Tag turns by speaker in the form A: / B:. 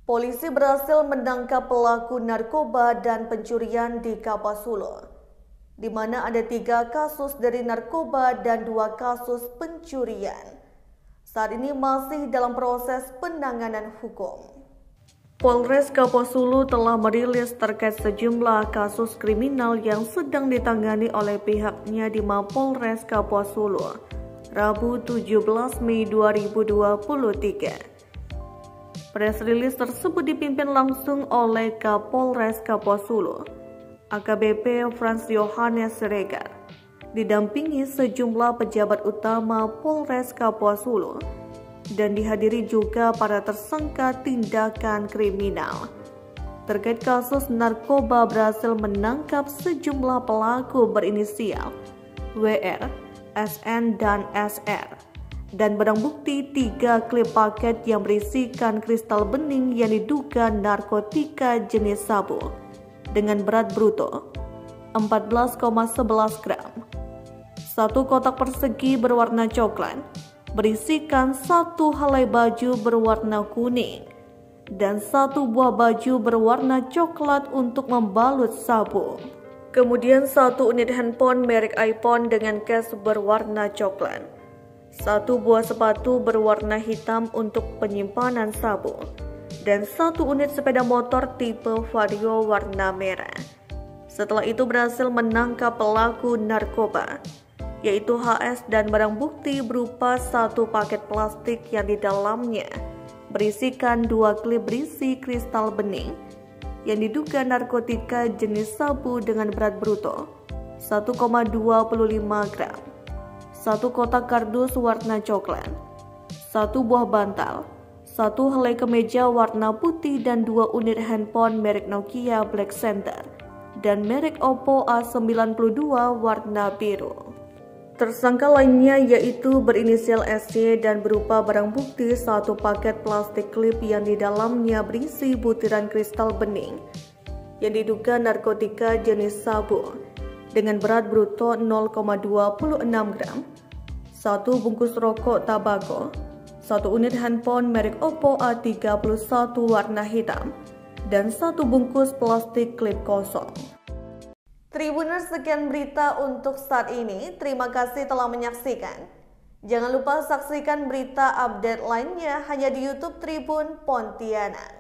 A: Polisi berhasil menangkap pelaku narkoba dan pencurian di Kapasulo, di mana ada 3 kasus dari narkoba dan 2 kasus pencurian. Saat ini masih dalam proses penanganan hukum. Polres Kapasulo telah merilis terkait sejumlah kasus kriminal yang sedang ditangani oleh pihaknya di Mapolres Kapasulo, Rabu 17 Mei 2023. Press release tersebut dipimpin langsung oleh Kapolres Kapasulo, AKBP Frans Yohanes Siregar, didampingi sejumlah pejabat utama Polres Kapasulo, dan dihadiri juga para tersangka tindakan kriminal. Terkait kasus narkoba berhasil menangkap sejumlah pelaku berinisial WR, SN, dan SR. Dan barang bukti 3 klip paket yang berisikan kristal bening yang diduga narkotika jenis sabu dengan berat bruto 14,11 gram. 1 kotak persegi berwarna coklat berisikan 1 helai baju berwarna kuning dan 1 buah baju berwarna coklat untuk membalut sabu. Kemudian 1 unit handphone merek iPhone dengan case berwarna coklat. 1 buah sepatu berwarna hitam untuk penyimpanan sabu, dan 1 unit sepeda motor tipe Vario warna merah. Setelah itu berhasil menangkap pelaku narkoba, yaitu HS, dan barang bukti berupa 1 paket plastik yang di dalamnya berisikan 2 klip berisi kristal bening yang diduga narkotika jenis sabu dengan berat bruto 1,25 gram. 1 kotak kardus warna coklat, 1 buah bantal, 1 helai kemeja warna putih, dan 2 unit handphone merek Nokia Black Center dan merek Oppo A92 warna biru. Tersangka lainnya yaitu berinisial SC dan berupa barang bukti 1 paket plastik klip yang di dalamnya berisi butiran kristal bening yang diduga narkotika jenis sabu dengan berat bruto 0,26 gram, 1 bungkus rokok tabako, 1 unit handphone merek Oppo A31 warna hitam, dan 1 bungkus plastik klip kosong. Tribuners, sekian berita untuk saat ini. Terima kasih telah menyaksikan. Jangan lupa saksikan berita update lainnya hanya di YouTube Tribun Pontianak.